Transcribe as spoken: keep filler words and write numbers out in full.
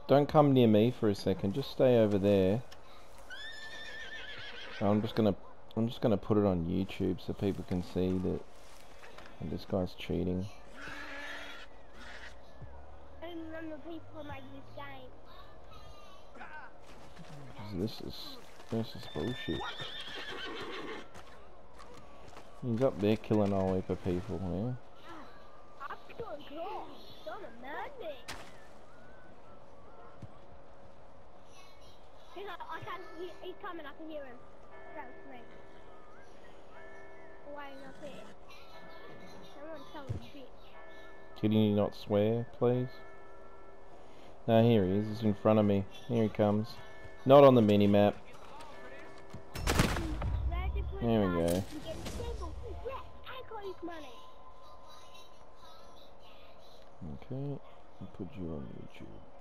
don't come near me for a second. Just stay over there. I'm just gonna, I'm just gonna put it on YouTube so people can see that this guy's cheating. And none of the people make this game. This is, this is bullshit. He's up there killing a whole heap of people, man. Up to a girl. Don't murder. He's like, I can hear, he's coming, I can hear him. That was me. Waiting up here. Someone tell me, bitch. Can you not swear, please? No, here he is. He's in front of me. Here he comes. Not on the mini-map. There we go. Okay, I'll put you on YouTube.